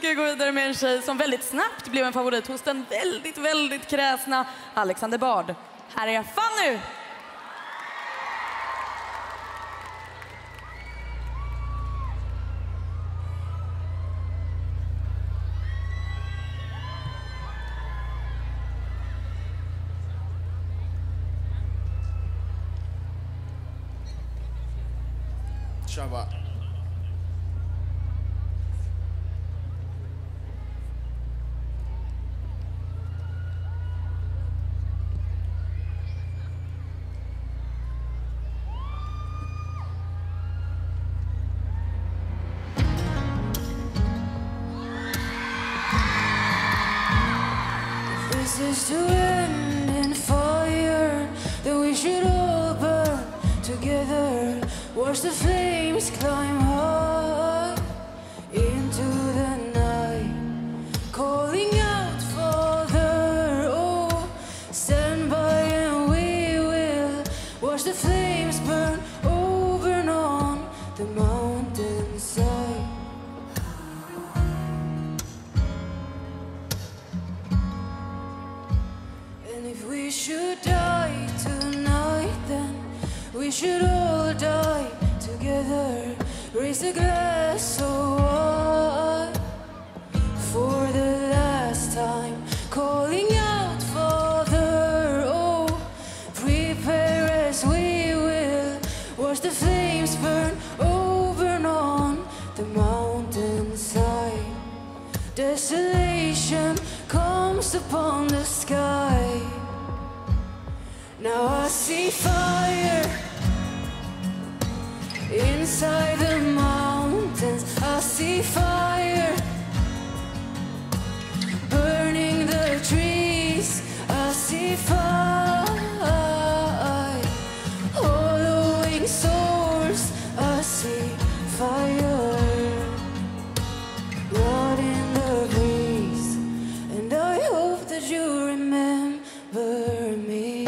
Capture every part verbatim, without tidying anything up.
ska gå vidare med en tjej som väldigt snabbt blev en favorit hos den väldigt, väldigt kräsna Alexander Bard. Här är Fanny! Kör bara. This is to end in fire, that we should all burn together. Watch the flames climb high into the night, calling out Father, oh, stand by and we will watch the flames burn over and on the mountainside. And if we should die tonight, then we should all die together. Raise a glass so high for the last time, calling out Father, oh, prepare as we will watch the flames burn over and on the mountainside. Desolation comes upon the sky. Now I see fire inside the mountains. I see fire burning the trees. I see fire hollowing souls. I see fire blood in the breeze, and I hope that you remember me.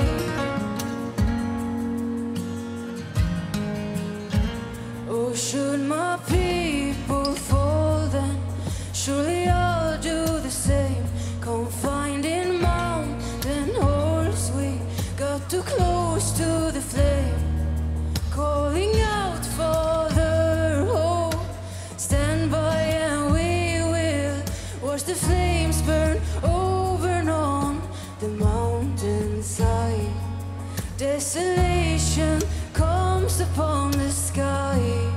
Oh, should my people fall, then surely I'll do the same. Confined in mountain holes, we got too close to the flame, calling out Father, oh, stand by and we will watch the flames burn over and on the mountainside. Desolation comes upon the sky.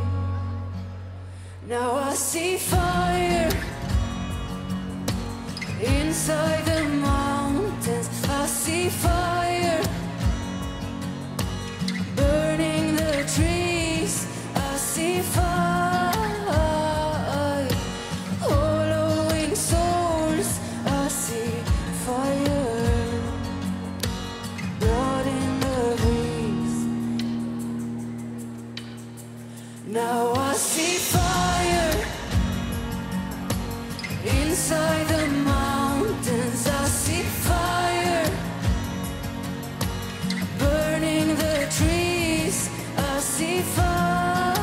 Now I see fire inside the mountains. I see fire burning the trees. I see fire hollowing souls. I see fire blood in the breeze. Now I see fire inside the mountains. I see fire burning the trees. I see fire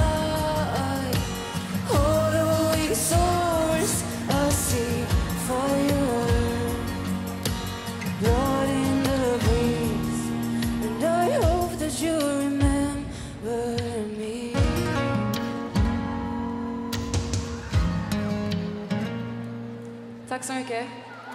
hollowing souls. I see fire blood in the breeze, and I hope that you remember me. Tack så mycket.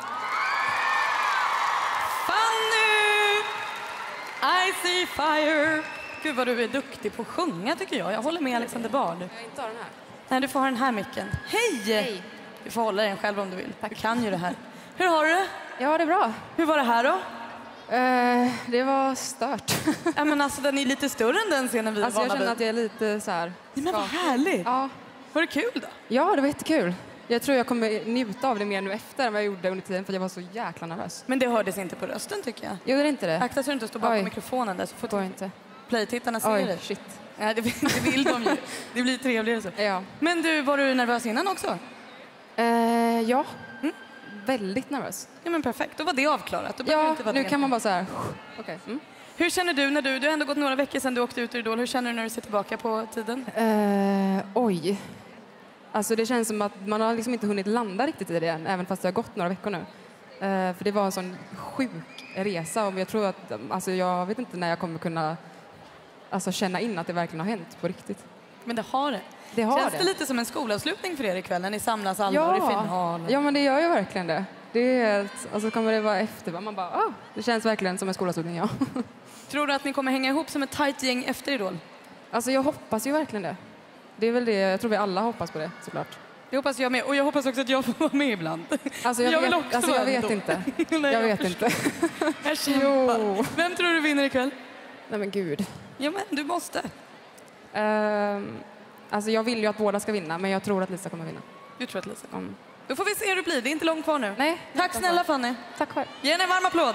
Fanny! I see fire! Gud vad du är duktig på att sjunga tycker jag. Jag håller med Alexander Bard. Jag inte har den här. Nej, du får ha den här micken. Hej! Hej. Du får hålla den själv om du vill. Tack. Du kan ju det här. Hur har du det? Ja, det är bra. Hur var det här då? Eh, det var stört. Ja, men alltså, den är lite större än den scenen vi är Alltså, jag vana känner vid. att jag är lite så här... Nej, men vad härligt! Ja. Var det kul då? Ja, det var jättekul. Jag tror jag kommer njuta av det mer nu efter än vad jag gjorde under tiden, för jag var så jäkla nervös. Men det hördes inte på rösten tycker jag. Gjorde det inte det? Akta så du inte står bakom Oj. mikrofonen där så får Får inte. playtittarna se Oj, dig. shit. Ja, det, det vill de ju. Det blir trevligare så. Ja. Men du, var du nervös innan också? Eh, ja. Mm. Väldigt nervös. Ja, men perfekt. Då var det avklarat. Då behöver du Ja, inte vara nu med. kan man bara så här... Okej. Mm. Hur känner du när du, du har ändå gått några veckor sedan du åkte ut ur Idol. Hur känner du när du ser tillbaka på tiden? Eh, oj. Alltså det känns som att man har liksom inte hunnit landa riktigt i det än, även fast det har gått några veckor nu. Uh, för det var en sån sjuk resa och jag tror att, alltså jag vet inte när jag kommer kunna alltså, känna in att det verkligen har hänt på riktigt. Men det har det. Det har Känns det. det lite som en skolavslutning för er ikväll när ni samlas alla Ja. i finalen? Ja, men det gör ju verkligen det. Det är helt, alltså kommer det vara efter, man bara, ah, det känns verkligen som en skolavslutning, ja. Tror du att ni kommer hänga ihop som ett tajt gäng efter Idol? Alltså jag hoppas ju verkligen det. Det är väl det, jag tror vi alla hoppas på det, såklart. Det hoppas jag med. Och jag hoppas också att jag får vara med ibland. Alltså jag, Jag vill vet, också alltså jag vara vet Idol. inte. Nej, jag jag vet inte. Jag kämpar. Jo. Vem tror du vinner ikväll? Nej men gud. Ja, men du måste. Ehm, alltså jag vill ju att båda ska vinna, men jag tror att Lisa kommer vinna. Du tror att Lisa kommer. Mm. Då får vi se hur det blir. Det är inte långt kvar nu. Nej. Tack snälla Fanny. Tack själv. Ge henne en varm applåd.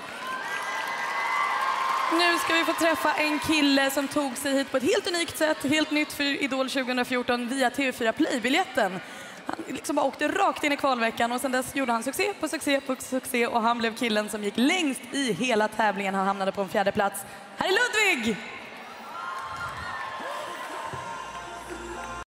Nu ska vi få träffa en kille som tog sig hit på ett helt unikt sätt, helt nytt för Idol tjugo fjorton via T V fyra Play-biljetten. Han liksom bara åkte rakt in i kvalveckan och sen dess gjorde han succé på succé på succé och han blev killen som gick längst i hela tävlingen. Han hamnade på en fjärde plats. Här är Ludvig!